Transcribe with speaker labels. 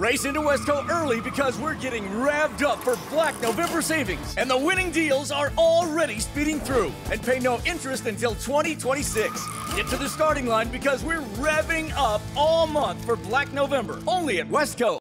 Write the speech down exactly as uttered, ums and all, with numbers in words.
Speaker 1: Race into Westco early because we're getting revved up for Black November savings. And the winning deals are already speeding through. And pay no interest until twenty twenty-six. Get to the starting line because we're revving up all month for Black November. Only at Westco.